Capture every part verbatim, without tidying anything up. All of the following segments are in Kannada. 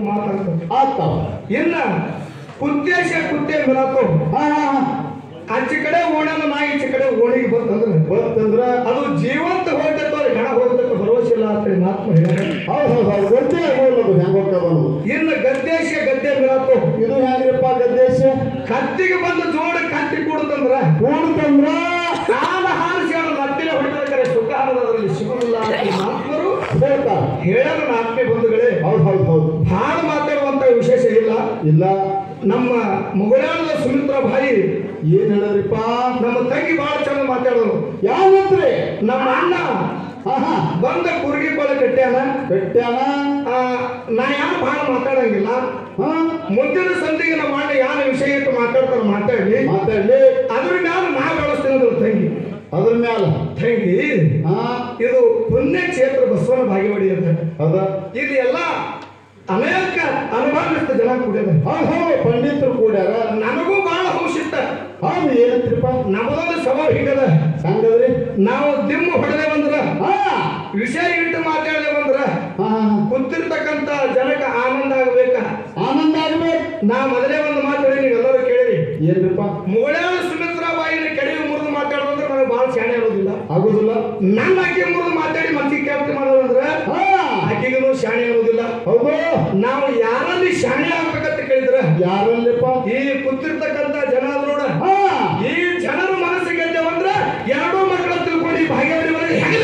ಮಾತಾಡ್ತಾರೆ ಆಗ್ತಾವ. ಇನ್ನ ಕುದ್ದೇಶ ಕುದ್ದೆ ಮಿಲಾತು ಹಾ ಹಾ ಆಚೆ ಕಡೆ ಓಣನ ನಾ ಈಚೆ ಕಡೆ ಓಣಿಗೆ ಬಂತಂದ್ರೆ ಗೊತ್ತಂದ್ರ ಅದು ಜೀವಂತ ಹೋಗ್ತೈತೋ ಹಣ ಹೋಗ್ತೈತೋ ಭರವಸೆ ಇಲ್ಲ ಅಂತೇಳಿ ಮಾತು ಹೇಳ್ಯಾರ. ಹೌದು ಹೌದು ಹೌದು ಗೊತ್ತೇ ಆಗೋಲ್ಲ ಅದು ಹೆಂಗ್ ಹೋಗ್ತದನು. ಇನ್ನು ಗದ್ದೇಶ ಗದ್ದೆ ಮಿಲಾತು ಇದು ಹೆಂಗ್ರಿಪ್ಪ ಗದ್ದೇಶ? ಕತ್ತಿಗೆ ಬಂದು ಜೋಡ ಕತ್ತಿ ಕೂಡುತ್ತಂದ್ರ ಕೂಡ್ತಂದ್ರ ಕಾಲ ಹಾರಿಸಿ ಅವರ ಲತ್ತಿನ ಹೊಡೆದರೆ ಸುಖ ಅದರಲ್ಲಿ ಸಿಗುವುದಿಲ್ಲ ಅಂತ ಮಾತವರು ಹೇಳ್ತಾರ. ಹೇಳಲು ನಾಲ್ಕೇ ಬಂಧುಗಳೇ ಹೌದು ಹೌದು ಹೌದು ಭಾಳ ಮಾತಾಡುವಂತ ವಿಶೇಷ ಇಲ್ಲ. ಇಲ್ಲ. ನಮ್ಮ ಮುಗಳಾಳದ ಸುಮಿತ್ರಾ ಬಾಯಿ ಏನ್ ಹೇಳಿದ್ರಿಪ್ಪ? ನಮ್ಮ ತಂಗಿ ಬಹಳ ಚಂದ ಮಾತಾಡೋರು. ಯಾವತ್ರಿ? ನಮ್ಮ ಅಣ್ಣ ಬಂದ ಕುರುಗಿ ಕೊಳ ಕಟ್ಟ್ಯಾನ ಕಟ್ಟ್ಯಾನ ನಾ ಯಾರು ಬಹಳ ಮಾತಾಡಂಗಿಲ್ಲ. ಮುಂದಿನ ಸಂಧಿಗೆ ನಮ್ಮ ಅಣ್ಣ ಯಾವ ವಿಷಯ ಇಟ್ಟು ಮಾತಾಡ್ತಾರ ಮಾತಾಡ್ಲಿ ಮಾತಾಡ್ಲಿ ಅದ್ರ ಮ್ಯಾಲ ನಾ ಬೆಳೆಸ್ತೇನೆ ತಂಗಿ. ಅದ್ರ ಮ್ಯಾಲ ತಂಗಿ ಇದು ಪುಣ್ಯ ಕ್ಷೇತ್ರ ಬಸವನ ಭಾಗವಡಿ ಅಂತ ಅದ. ಇಲ್ಲಿ ಎಲ್ಲ ಅನೇಕ ಅನುಭವಿಸಿದ ಜನ ಕೂಡ್ಯಾರ. ಹೌದು ಹೌದು ಪಂಡಿತರು ಕೂಡ್ಯಾರ. ನನಗೂ ಬಹಳ ಹೌಸಿತ್ತ. ಹೌದು ಏನಂತ್ರಿಪ್ಪ? ನಮ್ಮದೊಂದು ಸವಾಲ್ ಹೀಗದ ಸಂಗದ್ರಿ ನಾವು ದಿಮ್ಮ ಹೊಡೆದೇ ಬಂದ್ರ ಹಾ ವಿಷಯ ಇಟ್ಟು ಮಾತಾಡದೆ ಬಂದ್ರ ಹಾ ಕುಂತಿರ್ತಕ್ಕಂತ ಜನಕ್ಕೆ ಆನಂದ ಆಗಬೇಕ. ಆನಂದ ಆಗ್ಬೇಕು. ನಾ ಮೊದಲೇ ಒಂದು ಮಾತಾಡಿ ನೀವೆಲ್ಲರೂ ಕೇಳಿರಿ. ಏನ್ರಿಪ್ಪ? ಮುಗಳಾಳ ಸುಮಿತ್ರಾ ಬಾಯಿನ ಕೆಡವಿ ಮುರಿದು ಮಾತಾಡೋದಂದ್ರೆ ನನಗೆ ಬಹಳ ಶಾಣೆ ಆಗೋದಿಲ್ಲ. ಆಗುದಿಲ್ಲ. ನನ್ನ ಆಕೆ ಮುರಿದು ಮಾತಾಡಿ ಮನ್ಸಿಗೆ ಕ್ಯಾಪ್ಟಿ ಮಾಡೋದಂದ್ರ ಆಕೆಗೂ ಶಾಣೆ ಆಗೋದಿಲ್ಲ. ಹೌದು. ನಾವು ಯಾರಲ್ಲಿ ಶಾಣೆ ಆಗ್ಬೇಕಂತ ಕೇಳಿದ್ರ ಯಾರಲ್ಲಿಪ್ಪ? ಈ ಕುಂತಿರ್ತಕ್ಕಂತ ಜನ ನೋಡ ಈ ಜನರು ಮನಸ್ಸಿಗೆ ಗೆದ್ದವಂದ್ರ ಎರಡೂ ಮಕ್ಕಳ ತಿಳ್ಕೊಂಡು ಈ ಭಾಗ್ಯವಾಡಿ ಒಳಗೆ ಹೆಂಗ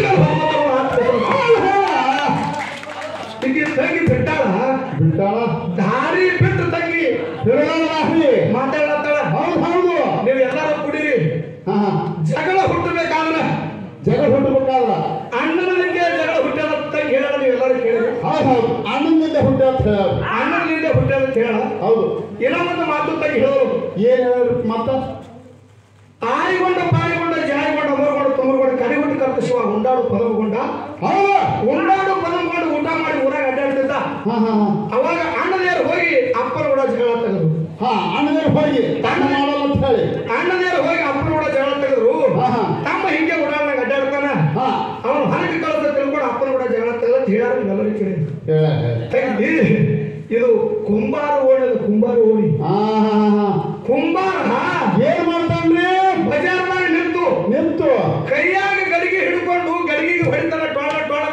ತಂಗಿ ತಂಗಿ ಬಿಟ್ಟಾಳ ಬಿಟ್ಟಾಳ ದಾರಿ ಬಿಟ್ಟು ತಂಗಿ ಮಾತಾಡತ್ತಾಳ. ಹೌದು ಹೌದು ನೀವು ಎಲ್ಲರೂ ಕುಡೀರಿ. ಜಗಳ ಹುಟ್ಟಬೇಕಾದ್ರ ಜಗಳ ಹುಟ್ಟಬೇಕಾದ್ರ ಅಣ್ಣನಿಂದ ಜಗಳ ಹುಟ್ಟದ ತಂಗಿ ಹೇಳ ನೀವು ಎಲ್ಲರೂ ಕೇಳಿರಿ. ಹೌದು ಹೌದು ಅಣ್ಣನಿಂದ ಹುಟ್ಟ ಅಣ್ಣನಿಂದ ಹುಟ್ಟದ ಹೇಳ. ಹೌದು. ಇನ್ನೊಂದು ಮಾತು ತಂಗಿ ಹೇಳೋರು ಏನ್ ಹೇಳ ಮತ್ತ? ಆಯ್ಗೊಂಡ ಪಾಯ್ಗೊಂಡ ಜಾಯ್ಗೊಂಡ ಅಮರ್ಗೊಂಡ ತುಮರ್ಗೊಂಡ ಕಡಿಗುಟ್ಟು ಕರ್ತ ಶಿವ ಉಂಡಾಡು ಪದಮಗೊಂಡ ಉಂಡಾಡು ಪದಮಗೊಂಡು ಊಟ ಮಾಡಿ ಊರಾಗ ಅಡ್ಡಾಡ್ತಿದ್ದ. ಅವಾಗ ಅಣ್ಣದೇರು ಹೋಗಿ ಅಪ್ಪನ ಕೂಡ ಜಗಳ ತೆಗೆದ್ರು. ಹಾ ಅಣ್ಣದೇರು ಹೋಗಿ ತಮ್ಮ ಮಾಡಲ್ಲ ಅಂತ ಹೇಳಿ ಅಣ್ಣದೇರು ಹೋಗಿ ಅಪ್ಪನ ಕೂಡ ಜಗಳ ತೆಗೆದ್ರು. ತಮ್ಮ ಹಿಂಗೆ ಉಡಾಡ್ನಾಗ ಅಡ್ಡಾಡ್ತಾನ ಅವನು ಹೊರಗೆ ಕಳೆದ ತಿಳ್ಕೊಂಡು ಅಪ್ಪನ ಕೂಡ ಜಗಳ ತೆಗೆದ ಹೇಳಾರ ಎಲ್ಲರೂ ಕೇಳಿ. ಇದು ಕುಂಬಾರ ಓಣದ ಕುಂಬಾರ ಓಣಿ. ಕುಂಬಾರ ಏನ್ ಮಾಡ್ತಾನ್ರಿ? ಬಜಾರ್ನಾಗ ನಿಂತು ನಿಂತು ಕೈಯಾಗ ಗಡಿಗೆ ಹಿಡ್ಕೊಂಡು ಗಡಿಗೆಗೆ ಹೊಡಿತಾನ ಟೊಳ ಟೊಳ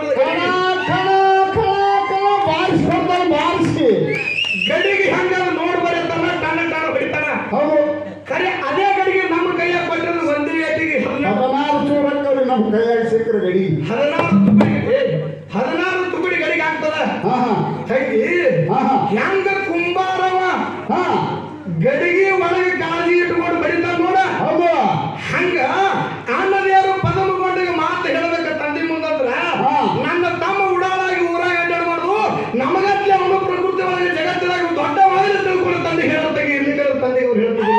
ಬಾರಿಸ್ಕೊಂಡ ಬಾರಿಸಿ ಗಡಿಗೆ ಹಂಗ ನೋಡ್ ಬರತಾನ ಟನ ಟನ ಹೊಡಿತಾನ. ಹೌದು. ಖರೆ ಅದೇ ಗಡಿಗೆ ನಮ್ಮ ಕೈಯಾಗ ಕೊಟ್ಟಿರೋದು ಒಂದೇ ಏಟಿಗೆ ಹದಿನಾರು ಚೂರಕ್ಕವ್ರಿ ನಮ್ಮ ಕೈಯಾಗ ಸಿಕ್ಕರ ಗಡಿ ಹದಿನಾರು ತುಕಡಿ ಹದಿನಾರು ತುಕಡಿ ಗಡಿಗೆ ಆಗ್ತದ. ತಂಗಿ ಹೆಂಗ ಕುಂಬಾರವ ಗಡಿಗೆ ಒಳಗೆ ಕಾಳಜಿ ಇಟ್ಕೊಂಡು ಬರೀತಾರ ನೋಡ. ಹೌದು. ಹಂಗ ಅನ್ನದೇವರು ಪದಮಗೊಂಡಿಗೆ ಮಾತು ಹೇಳಬೇಕ ತಂದೆ ಮುಂದಂದ್ರ ನನ್ನ ತಮ್ಮ ಉಡಾಳಾಗಿ ಊರಾಗ ಅಡ್ಡಾಡ್ಬಾರ್ದು ನಮಗತ್ಲೆ ಅವನು ಪ್ರಕೃತಿ ಒಳಗೆ ಜಗತ್ತಿನಾಗ ದೊಡ್ಡ ಮಾದರಿ ತಿಳ್ಕೊಂಡು ತಂದೆ ಹೇಳೋ ತಂಗಿ ಇರ್ಲಿಕ್ಕೆ ತಂದೆಗೆ ಅವ್ರು ಹೇಳ್ತಿದ್ರು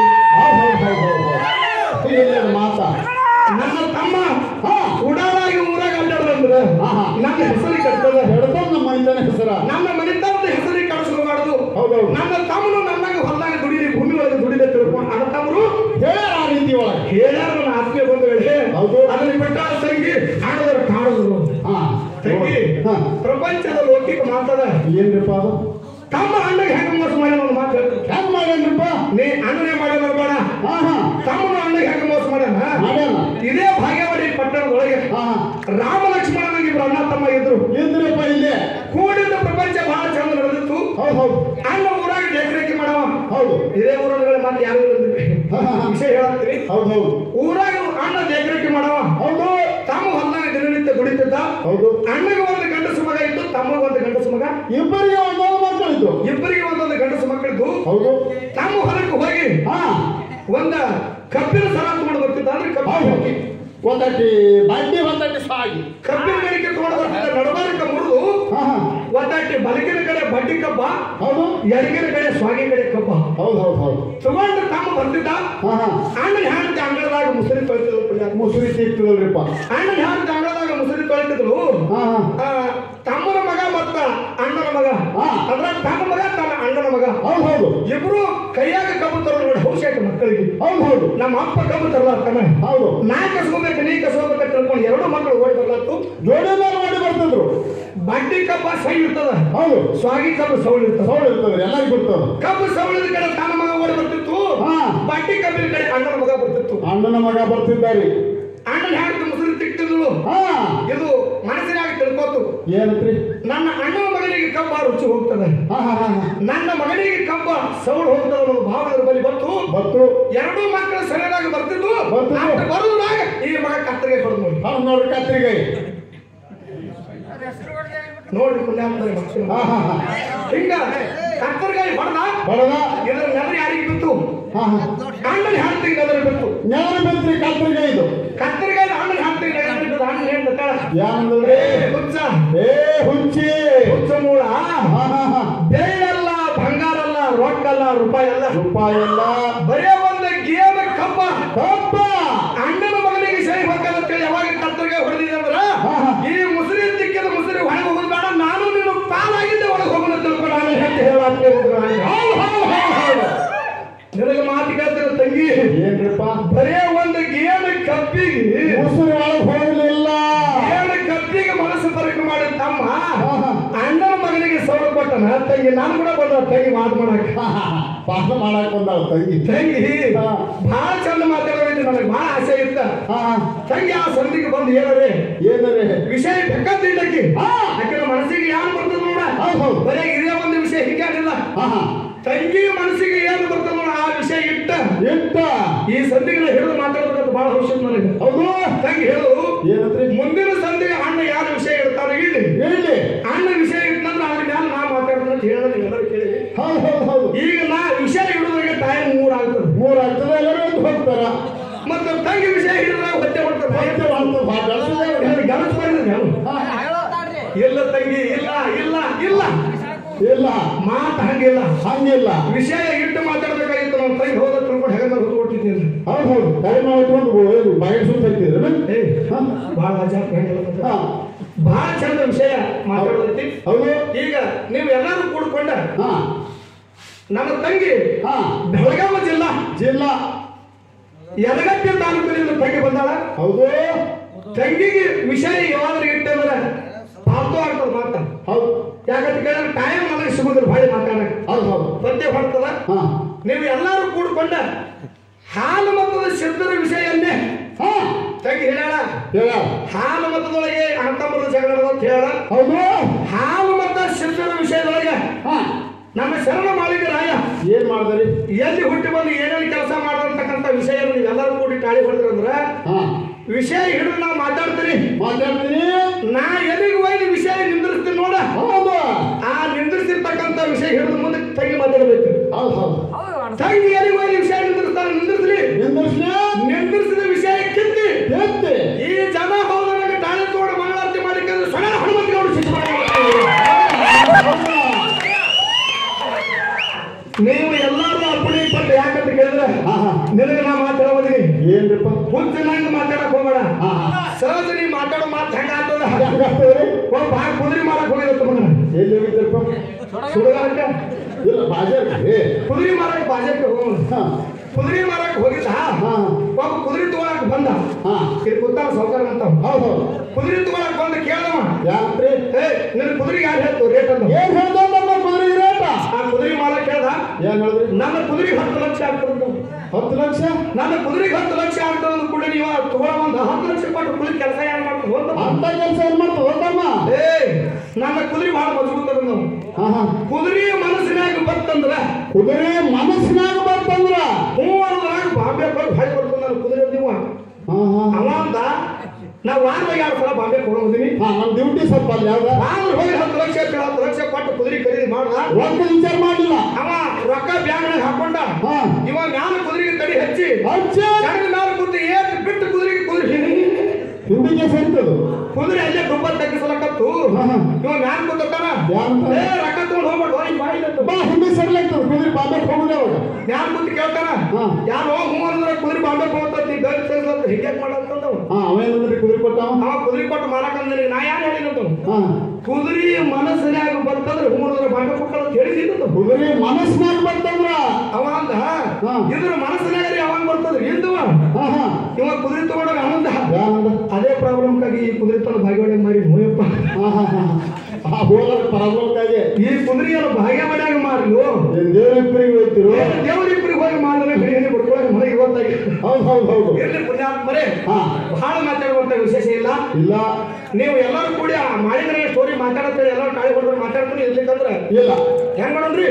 ಮಾತ ನನ್ನ ತಮ್ಮ ಉಡಾಳಾಗಿ ಊರಾಗ ಅಡ್ಡಾಡ್ದಂದ್ರ ನನ್ನ ಹೆಸರಿಗೆ ಕಟ್ಟದ ಹೇಳ್ತಾರ ನಮ್ಮ ಮನಿತನ ಹೆಸರ ನನ್ನ ಮನಿತನದ ಹೆಸರಿಗೆ ಕಳಿಸ್ಕೋಬಾರ್ದು. ಹೌದೌದು. ನನ್ನ ತಮ್ಮನು ನನ್ನಾಗ ಹೊಲದಾಗ ದುಡಿಲಿ ಭೂಮಿ ಒಳಗೆ ದುಡಿಲೆ ತಿಳ್ಕೊಂಡು ಅಣ್ಣ ತಮ್ಮರು ಹೇಳ ಆ ರೀತಿ ಒಳಗೆ ಹೇಳ್ಯಾರ ನನ್ನ ಆತ್ಮೀಯ ಬಂದು ಹೇಳಿ. ಹೌದು. ಅದನ್ನ ಬಿಟ್ಟ ತಂಗಿ ಆಡದ್ರ ಕಾಡುದು ತಂಗಿ ಪ್ರಪಂಚದ ಲೌಕಿಕ ಮಾತದ ಏನ್ರಿಪ್ಪ ಅದು? ತಮ್ಮ ಅಣ್ಣಗೆ ಹೆಂಗ ಮೋಸ ಮಾಡಿ ಒಂದು ಮಾತು ಹೇಳ್ತಾರೆ. ಹೆಂಗ್ ಮಾಡ್ಯಾನ್ರಿಪ್ಪ? ನೀ ಅಣ್ಣನೇ ಮಾಡ್ಯಾನ ಬೇಡ ತಮ್ಮನ ಅಣ್ಣಗೆ ಹೆಂಗ ಮೋಸ ಮಾಡ್ಯಾನ. ಇದೇ ಭಾಗ್ಯವಾಡಿ ಪಟ್ಟಣದೊಳಗೆ ರಾಮ ಲಕ್ಷ್ಮಣನಿಗೆ ಇಬ್ರು ಅಣ್ಣ ತಮ್ಮ ಇದ್ರು ಇದ್ರಪ್ಪ ಇಲ್ಲೇ ಕೂಡಿದ ಪ್ರಪಂಚ ಬಹಳ ಚಂದ ನಡೆದಿತ್ತು. ಹೌದು ಹೌದು. ಅಣ್ಣ ಊರಾಗ ದೇಖರೇಖೆ ಮಾಡವ. ಹೌದು. ಇದೇ ಊರೊಳಗಡೆ ಮತ್ತೆ ಯಾರು ವಿಷಯ ಹೇಳತ್ತೀರಿ. ಹೌದು ಹೌದು. ಊರಾಗ ಅಣ್ಣ ದೇಖರೇಖೆ ಮಾಡವ. ಹೌದು. ತಮ್ಮ ಹೊಲದಾಗ ದಿನನಿತ್ಯ ದುಡಿತಿದ್ದ. ಹೌದು. ಅಣ್ಣಗೆ ಒಂದು ಗಂಡಸು ಮಗ ಇತ್ತು, ತಮ್ಮಗ ಒಂದು ಗಂಡಸು ಮಗ. ಇಬ್ಬರಿಗೆ ಒಂದೊಂದು ಮಕ್ಕಳಿದ್ದು. ಇಬ್ಬರಿಗೆ ಒಂದೊಂದು ಗಂಡಸು ಮಕ್ಕಳಿದ್ದು. ಹೌದು. ತಮ್ಮ ಹೊಲಕ್ಕೆ ಹೋಗಿ ಒಂದ ಕಬ್ಬಿನ ಸರ ತಗೊಂಡು ಬರ್ತಿದ್ದ. ಅಂದ್ರೆ ಕಬ್ಬಿ ಒಂದಟ್ಟಿ ಬಡ್ಡಿ ಒಂದಟ್ಟಿ ಸಾಗಿ ಕಬ್ಬಿನ ಗಡಿಗೆ ತಗೊಂಡು ಬರ್ತಿದ್ದ. ನಡಬಾರಕ ಮುರಿದು ಒಂದಟ್ಟಿ ಬಲಗಿನ ಕಡೆ ಬಡ್ಡಿ ಕಬ್ಬ, ಹೌದು, ಎಡಗಿನ ಕಡೆ ಸ್ವಾಗಿ ಕಡೆ ಕಬ್ಬ. ಹೌದು ಹೌದು ಹೌದು. ತಗೊಂಡು ತಮ್ಮ ಬರ್ತಿದ್ದ. ಅಣ್ಣನ ಹೆಂಡತಿ ಅಂಗಳದಾಗ ಮುಸುರಿ ತೊಳಿತಿದ್ರು. ಮುಸುರಿ ತಿಕ್ತಿದ್ರಪ್ಪ. ಅಣ್ಣನ ಹೆಂಡತಿ ಅಂಗಳದಾಗ ಮುಸುರಿ ತೊಳಿತಿದ್ರು. ತಮ್ಮನ ಮಗ ಮತ್ತ ಅಣ್ಣನ ಮಗ ಅಂದ್ರ ತಮ್ಮ ಮಗ ತಮ್ಮ ಅಣ್ಣನ ಮಗ. ಹೌದು ಹೌದು. ಇಬ್ರು ಕೈಯಾಗ ಕಬ್ಬು ತರೋದು ನೋಡಿ ಹೌಸ್ ಆಯ್ತು ಮಕ್ಕಳಿಗೆ. ಹೌದು ಹೌದು. ನಮ್ಮ ಅಪ್ಪ ಕಬ್ಬು ತರಲ್ಲ ತಮ್ಮ. ಹೌದು. ನಾ ಕಸ್ಕೋಬೇಕು ನೀ ಕಸ್ಕೋಬೇಕು ತಿಳ್ಕೊಂಡು ಎರಡು ಮಕ್ಕಳು ಓಡಿ ಬರ್ಲಾತು. ಜೋಡಿ ಮೇಲೆ ಓಡಿ ಬರ್ತಿದ್ರು. ಬಡ್ಡಿ ಕಬ್ಬ ಸೈ ಇರ್ತದ ಹೌದು ಸ್ವಾಗಿ ಕಬ್ಬು ಸೌಳು ಇರ್ತದ ಸೌಳು ಇರ್ತದೆ ಎಲ್ಲರಿಗೂ ಬರ್ತದೆ ಕಬ್ಬು ಸೌಳದ ಕಡೆ ತನ್ನ ಮಗ ಓಡಿ ಬರ್ತಿತ್ತು ಹಾ ಬಡ್ಡಿ ಕಬ್ಬಿನ ಕಡೆ ಅಣ್ಣನ ಮಗ ಬರ್ತಿತ್ತು ಅಣ್ಣನ ಮಗ ಬರ್ತಿದ್ದಾರೆ ಅಣ್ಣನ ಹಾಡ್ತು ಮುಸುರು ತಿಕ್ತಿದ್ಳು ಹಾ ಇದು ಮನಸ್ಸಿನಾಗ ತಿಳ್ಕೋತು ಏನಂತ್ರಿ ನನ್ನ ಅಣ್ಣನ ಮಗನಿಗೆ ಕಬ್ಬ ರುಚಿ ಹೋಗ್ತದೆ ಹಾ ಹಾ ಹಾ ನನ್ನ ಮಗನಿಗೆ ಕಬ್ಬ ಸೌಳು ಹೋಗ್ತದೆ ಅನ್ನೋ ಭಾವನೆ ಬಳಿ ಬಂತು ಬತ್ತು ಎರಡೂ ಮಕ್ಕಳು ಸರಿಯಾಗಿ ಬರ್ತಿದ್ವು ಬರ್ತಿದ್ವು. ಅಷ್ಟು ಬರುವುದಾಗ ಈ ಮಗ ಕತ್ತರಿಗೆ ಹೊಡೆದು ನೋಡಿ ಹೌದು ನೋಡ್ರಿ ಕತ್ರಿಗೆ ನೋಡಿ ಪುಣ್ಯಾತ್ಮರಿ ಮಕ್ಕಳು ಹಾ ಹಾ ಹಾ ಹಿಂಗ ಕತ್ತರಿಗಾಯಿ ಹೊಡೆದ ಬಡದ ಇದರ ನೆಲರಿ ಯಾರಿಗೆ ಬಿತ್ತು ಹಾ ಹಾ ಅಣ್ಣನ ಹಾಡ್ತಿಗೆ ನೆಲರಿ ಬಿತ್ತು ಜ್ಞಾನ ಬಂತ್ರಿ ಕತ್ರಿಗೆ ಇದು ಕತ್ತರಿಗಾಯಿ ಅಣ್ಣನ ಹಾಡ್ತಿಗೆ ನೆಲರಿ ಬಿತ್ತು ಅಣ್ಣ ಹೇಳ್ತಾಳ ಯಾನಂದ್ರೆ ಹುಚ್ಚ ಏ ಹುಚ್ಚಿ ಹುಚ್ಚ ಮೂಳ ಹಾ ಹಾ ಹಾ ಬೆಳ್ಳಲ್ಲ ಬಂಗಾರ ಅಲ್ಲ ರೊಕ್ಕ ಅಲ್ಲ ರೂಪಾಯಿ ಅಲ್ಲ ರೂಪಾಯಿ ಎಲ್ಲ ಬರೇ ಒಂದು ಗೇಮ ಕಬ್ಬ ಕಬ್ಬ ಅಣ್ಣನ ಮಗನಿಗೆ ಸೈ ಹೋಗ್ತೇಳಿ ಯಾವಾಗ ಕತ್ತರಿಗೆ ಹೊಡೆದಿದೆ ಅಂದ್ರ ಈ ಮುಸುರಿ ತಿಕ್ಕಿದ ಮುಸುರಿ ಒಳಗೆ ಹೋಗೋದು ಬೇಡ ನಾನು ನೀನು ಪಾಲಾಗಿದ್ದೆ ಒಳಗೆ ಹೋಗೋಣ ತಿಳ್ಕೊಂಡು ನಾನು ಹೇಳ್ತಿ ಹೇಳಾತ್ಮೆ ನಿನಗೆ ಮಾತು ಕೇಳ್ತಿರೋ ತಂಗಿ ಏನ್ರಿಪ್ಪ ಬರೇ ಒಂದು ಗೇಮ ಕಬ್ಬಿಗೆ ಮುಸುರಿ ಒಳಗೆ ಹೋಗಲಿಲ್ಲ ಗೇಮ ಕಬ್ಬಿಗೆ ಮನಸ್ಸು ತರಕ ಮಾಡಿದ ತಮ್ಮ ಅಣ್ಣನ ಮಗನಿಗೆ ಸೌಳು ಕೊಟ್ಟನ ತಂಗಿ ನಾನು ಕೂಡ ಬಂದ ತಂಗಿ ಮಾತು ಮಾಡಕ್ ಪಾಠ ಮಾಡಕ್ ಬಂದಾಳ ತಂಗಿ ತಂಗಿ ಬಹಳ ಚಂದ ಮಾತಾಡೋದು ನನಗೆ ಬಹಳ ಆಸೆ ಇತ್ತ ಹಾ ತಂಗಿ ಆ ಸಂಧಿಗೆ ಬಂದು ಏನರೇ ಏನರೇ ವಿಷಯ ಬೇಕಾದಿದ್ದಕ್ಕೆ ಯಾಕಂದ್ರೆ ಮನಸ್ಸಿಗೆ ಯಾರು ಬರ್ತದ ನೋಡ ಹೌದು ಬರೇ ಇದೇ ಒಂದು ವಿಷಯ ಹಿಂಗಾಗಿಲ್ಲ ಹಾ ಹಾ ತಂಗಿ ಮನಸ್ಸಿಗೆ ಏನು ಬರ್ತದ ನೋಡ ಆ ವಿಷಯ ಇಟ್ಟ ಎಂಟ ಈ ಸಂಧಿಗೆ ಹಿಡಿದು ಮಾತಾಡಬೇಕಂತ ಬಹಳ ಅವಶ್ಯಕ ನನಗೆ ಹೌದು ತಂಗಿ ಹೇಳು ಏನಂತ್ರಿ ಮುಂದಿನ ಸಂಧಿಗೆ ಅಣ್ಣ ಯಾರು ವಿಷಯ ಇಡ್ತಾರೋ ಇಲ್ಲಿ ಹೇಳಿ ಅಣ್ಣ ವಿಷಯ ಇಟ್ಟಂದ್ರೆ ಅದ್ರ ಮೇಲೆ ನಾ ಮಾತಾಡ್ತೀನಿ ಅಂತ ಹೇಳಿದ್ರೆ ಎಲ್ಲರೂ ಕೇಳಿ ಹೌದು ಹೌದು ಹೌದು ಈಗ ನಾ ವಿಷಯ ಹಿಡಿದ್ರಿಗೆ ಟೈಮ್ ಮೂರ್ ಆಗ್ತದೆ ಮೂರ್ ಆಗ್ತದೆ ಎಲ್ಲರೂ ಎದ್ದು ಹೋಗ್ತಾರ ಮತ್ತೆ ತಂಗಿ ವಿಷಯ ಹಿಡಿದ್ರೆ ಹೊಟ್ಟೆ ಹೊಡ್ತಾರೆ ಹೊಟ್ಟೆ ಮಾಡ್ತಾರೆ, ಭಾಳ ಬೆಳ್ಸಿದ್ದಾರೆ. ಗಮನಿಸ್ ಮಾಡಿದ್ರೆ ಇಲ್ಲ ತಂಗಿ ಇಲ್ಲ ಇಲ್ಲ ಇಲ್ಲ ಇಲ್ಲ ಮಾತು ಹಂಗಿಲ್ಲ ಹಂಗಿಲ್ಲ ವಿಷಯ ಇಟ್ಟು ಮಾತಾಡ್ಬೇಕಾಗಿತ್ತು ನಾವು ತಂಗಿ ಹೋದ ತಿಳ್ಕೊಂಡು ಹೆಗಲ ಹೊತ್ಕೊಟ್ಟಿದ್ದೀನಿ ಹೌದು ಹೌದು ಕಡಿಮೆ ಮಾಡ್ಕೊಂಡು ಬಾಯಿ ಸುತ್ತಿದ್ರೆ ಏ ಭಾಳ ಅಜಾಪ್ ಹೆಂಗಿಲ್ಲ ಹಾ ಬಹಳ ಚಂದ ವಿಷಯ ಮಾತಾಡೋದೈತಿ ಹೌದು ಈಗ ನೀವು ಎಲ್ಲರೂ ಕೂಡ್ಕೊಂಡ ಹಾ ನಮ್ಮ ತಂಗಿ ಹಾ ಬೆಳಗಾವಿ ಜಿಲ್ಲಾ ಜಿಲ್ಲಾ ಯಲಗಟ್ಟಿ ತಾಲೂಕಿನಿಂದ ತಂಗಿ ಬಂದಾಳ ಹೌದು ತಂಗಿಗೆ ವಿಷಯ ಯಾವಾದ್ರೂ ಇಟ್ಟಂದ್ರೆ ಪಾಲ್ತು ಆಗ್ತದ ಮಾತ ಹೌದು ಯಾಕಂತ ಕೇಳಿದ್ರೆ ಟೈಮ್ ನನಗೆ ಸಿಗುದಿಲ್ಲ ಭಾಳ ಮಾತಾಡಕ್ಕೆ ಹೌದು ಹೌದು ಪದ್ಯ ಹೊಡ್ತದ ಹಾ ನೀವು ಎಲ್ಲರೂ ಕೂಡ್ಕೊಂಡ ಹಾಲು ಮತದ ಸಿದ್ಧರ ವಿಷಯವನ್ನೇ ಹಾ ತಂಗಿ ಹೇಳ ಹೇಳ ಹಾಲು ಮತದೊಳಗೆ ಅಂತಂಬರದ ಜಗಳ ಅಂತ ಹೇಳ ಹೌದು ಹಾಲು ಮತ ಸಿದ್ಧರ ವಿಷಯದೊಳಗೆ ಹಾ ನಮ್ಮ ಶರಣ ಮಾಳಿಕ ರಾಯ ಏನ್ ಮಾಡಿದ್ರಿ ಎಲ್ಲಿ ಹುಟ್ಟಿ ಬಂದು ಏನೇನು ಕೆಲಸ ಮಾಡತಕ್ಕಂಥ ವಿಷಯ ನೀವು ಎಲ್ಲರೂ ಕೂಡಿ ಟಾಳಿ ಹೊಡೆದ್ರಂದ್ರ ಹಾ ವಿಷಯ ಹಿಡಿದು ನಾವು ಮಾತಾಡ್ತೀರಿ ಮಾತಾಡ್ತೀನಿ ನಾ ಎಲ್ಲಿಗೆ ಹೋಗಿ ವಿಷಯ ನಿಂದಿರ್ತೀನಿ ನೋಡ ಹೌದು ಆ ನಿಂದಿರ್ಸಿರ್ತಕ್ಕಂಥ ವಿಷಯ ಹಿಡಿದು ಮುಂದೆ ತಂಗಿ ಮಾತಾಡ್ಬೇಕು ಹೌದು ಹೌದು ತಂಗಿ ಎಲ್ಲಿಗೆ ಹೋಗಿ ವಿಷಯ ನಿಂದಿರ್ತಾನೆ ನಿಂದಿರ್ಸ್ರಿ ನಿಂದಿರ್ಸ್ಲಿ ನಿಂದಿರ್ಸಿದ ವಿಷಯ ಕಿತ್ತಿ ಎತ್ತಿ ಈ ಜನ ಹೋದಾಗ ಟಾಳಿ ತಗೊಂಡು ಮಂಗಳಾರತಿ ಮಾಡಿಕೊಂಡು ಸಣ್ಣ ಹನುಮಂತ ಗೌಡ ಶಿಕ್ಷೆ ಮಾಡಿ ನೀವು ಎಲ್ಲರೂ ಅಪ್ಪಣೆ ಇಪ್ಪಟ್ಟು ಯಾಕಂತ ಕೇಳಿದ್ರೆ ಹಾ ಹಾ ನಿನಗೆ ನಾ ಮಾತಾಡೋದಿನಿ ಏನ್ರಿಪ್ಪ ಹುಚ್ಚ ನಂಗೆ ಮಾತಾಡಕ್ ಹೋಗಬೇಡ ಹಾ ಹಾ ಸಹಜ ನೀ ಮಾತಾಡೋ ಮಾತು ಹೆಂಗ ಆಗ್ತದ ಹೆಂಗಾಗ್ತದ್ರಿ? ಒಬ್ಬ ಭಾಳ ಕುದುರೆ ಮಾರಕ್ ಹೋಗಿರತ್ತ ಮಗನ ಎಲ್ಲಿ ಹೋಗಿದ್ರಪ್ಪ ಸುಡುಗಾರಕ್ಕ ಇಲ್ಲ ಬಾಜಾರ್ರಿ ಕುದುರೆ ಮಾರಕ್ ಬಾಜಕ್ಕೆ ಹೋಗೋಣ ಹಾ ಕುದುರೆ ಮಾರಕ್ ಹೋಗಿದ್ದ ಹಾ ಒಬ್ಬ ಕುದುರೆ ತಗೊಳಕ್ ಬಂದ ಹಾ ಇಲ್ಲಿ ಕೂತಾನ ಸೌಕರ್ಯ ಅಂತ ಹೌದು ಹೌದು ಕುದುರೆ ತಗೊಳಕ್ ಬಂದ ಕೇಳ್ದವ ಯಾಕ್ರಿ ಏ ನಿನ್ ಕುದುರೆಗೆ ಯಾರು ಹೇಳ್ತು ರೇಟ್ ಅಂತ ಏನ್ ಹೇಳ್ದಮ್ಮ ಕುದುರೆ ರೇಟ ಆ ಕುದುರೆ ಮಾರಕ್ ಕೇಳ್ದ ಏನ್ ಹೇಳಿದ್ರಿ ನನ್ನ ಕುದುರೆಗೆ ಹತ್ತು ಲಕ್ಷ ಆಗ್ತದ ಹತ್ತು ಲಕ್ಷ ನನ್ನ ಕುದುರೆಗೆ ಹತ್ತು ಲಕ್ಷ ಆಗ್ತದ ಕೂಡ ನೀವು ತಗೊಳ ಒಂದು ಹತ್ತು ಲಕ್ಷ ಕೊಟ್ಟು ಕುದುರೆ ಕೆಲಸ ಏನ್ ಮಾಡ್ತದೆ ಅಂತ ಕೆಲಸ ಏನ್ ಮಾಡ್ತದ ಹೋದಮ್ಮ ಏ ನನ್ನ ಕುದುರೆ ಬಹಳ ಮಜಬೂತ ನಾವು ಹಾ ಹಾ ಕುದುರೆ ಮನಸ್ಸಿನಾಗ ಬರ್ತಂದ್ರ ಕುದುರೆ ಮನಸ್ಸಿನಾಗ ಬರ್ತಂದ್ರ ಹ್ಞೂ ಅನ್ನೋದ್ರಾಗ ಬಾಂಬೆ ಹೋಗಿ ಭಯ ಬರ್ತದ ನನ್ನ ಕುದುರೆ ನೀವು ಹಾ ಹಾ ಅವ ಅಂದ ನಾವು ವಾರದಾಗ ಎರಡು ಸಲ ಬಾಂಬೆ ಹೋಗೋದಿನಿ ಹಾ ನಮ್ ಡ್ಯೂಟಿ ಸ್ವಲ್ಪ ಅಲ್ಲಿ ಯಾವ್ದ ವಾರ ಹೋಗಿ ಹತ್ತು ಲಕ್ಷ ಹತ್ತು ಲಕ್ಷ ಕೊಟ್ಟು ಕುದುರೆ ಖರೀದಿ ಮಾಡ್ದ ರೊಕ್ಕ ವಿಚಾರ ಮಾಡಿಲ್ಲ ಅವ ರೊಕ್ಕ ಬ್ಯಾಂಕ್ ಹಾಕೊಂಡ ಹಾ ಇವ ಮ್ಯಾಲ ಕುದುರೆಗೆ ತಡಿ ಹಚ್ಚಿ ಹಚ್ಚ ಜಗದ ಮ್ಯಾಲ ಕೂತು ಏತ್ ಬಿಟ್ಟು ಕುದುರೆಗೆ ಕುದುರೆ ಹಿಂದಿಗೆ ಸೇರ್ತದು ಕುದುರೆ ಅಲ್ಲೇ ದುಬ್ಬ ತಗ್ಗಿಸಲಕತ್ತು ಹಾ ಹಾ ಇವ ಮ್ಯಾಲ ಕೂತಾನ ಯಾಂತ ಏ ರೊಕ್ಕ ತಗೊಂಡು ಹೋಗ್ಬೇಡ ಈ ಬಾಯಿಲ್ಲ ಬಾ ಹಿಂದೆ ಸರ್ಲಾಗ್ತದ ಕುದುರೆ ಬಾಂಬೆಗೆ ಹೋಗುದೇ ಅವಾಗ ಮ್ಯಾಲ ಕೂತು ಕೇಳ್ತಾನ ಹಾ ಯಾರೋ ಹ್ಞೂ ಅಂದ್ರೆ ಕುದುರೆ ಬಾಂಬೆ ಹೋಗ್ತತಿ ಗಲ್ ಸೇರ್ಸತ್ತ ಹಿಂಗೆ ಮಾಡತ್ತಂದವ ಹಾ ಅವೇನಂದ್ರಿ ಕುದುರೆ ಕೊಟ್ಟಾವ ಅವ ಕುದುರೆ ಕೊಟ್ಟು ಮಾರಕಂದ್ರೆ ನಾ ಯಾರು ಹೇಳಿನಂತ ಹಾ ಕುದುರೆ ಮನಸ್ಸಿನಾಗ ಬರ್ತಂದ್ರೆ ಹ್ಞೂ ಅಂದ್ರೆ ಬಾಂಬೆ ಹೋಗ್ಕೊಳ್ಳೋ ಅಂತ ಹೇಳಿದ್ದ ಕುದುರೆ ಮನಸ್ಸಿನಾಗ ಬರ್ತಂದ್ರ ಅವ ಅಂದ ಇದ್ರ ಮನಸ್ಸಿನಾಗ ಯಾವಾಗ ಬರ್ತದ್ರಿ ಹಿಂದವ ಹಾ ಹಾ ಇವ ಕುದುರೆ ತಗೊಂಡಾಗ ಆನಂದ ಯಾನಂದ ಅದೇ ಪ್ರಾಬ್ಲಮ್ಗಾಗಿ ಈ ಕುದುರೆ ತಂದು ಭಾಗಿವಾಡೆ ಮಾಡಿ ಹೋಯಪ್ಪ ಹಾ ಹಾ ಹಾ ಬೋಲರ್ ಪರಬೋಲ್ಕಾಗೆ ಈ ಕುದುರೆಯನ್ನು ಭಾಗ್ಯ ಮಾಡ್ಯಾಗ ಮಾರ್ಲು ದೇವರಿಬ್ಬರಿಗೆ ಹೋಗ್ತಿರು ದೇವರಿಬ್ಬರಿಗೆ ಹೋಗಿ ಮಾಡಿದ್ರೆ ಬಿರಿಯಾನಿ ಬಿಡ್ಕೊಳ್ಳೋಕೆ ಮನೆಗೆ ಇವತ್ತಾಗಿ ಹೌದು ಹೌದು ಹೌದು ಎಲ್ಲಿ ಪುಣ್ಯಾತ್ಮರೇ ಹಾ ಬಹಳ ಮಾತಾಡುವಂತ ವಿಶೇಷ ಇಲ್ಲ ಇಲ್ಲ ನೀವು ಎಲ್ಲರೂ ಕೂಡಿ ಮಾಡಿದ್ರೆ ಸ್ಟೋರಿ ಮಾತಾಡತ್ತೇಳಿ ಎಲ್ಲರೂ ಕಾಳಿ ಹೊಡೆದ್ರೆ ಮಾತಾಡ್ತೀನಿ ಇರ್ಲಿಕ್ಕಂದ್ರೆ ಇಲ್ಲ ಹೆಂಗ್ ಮಾಡೋದ್ರಿ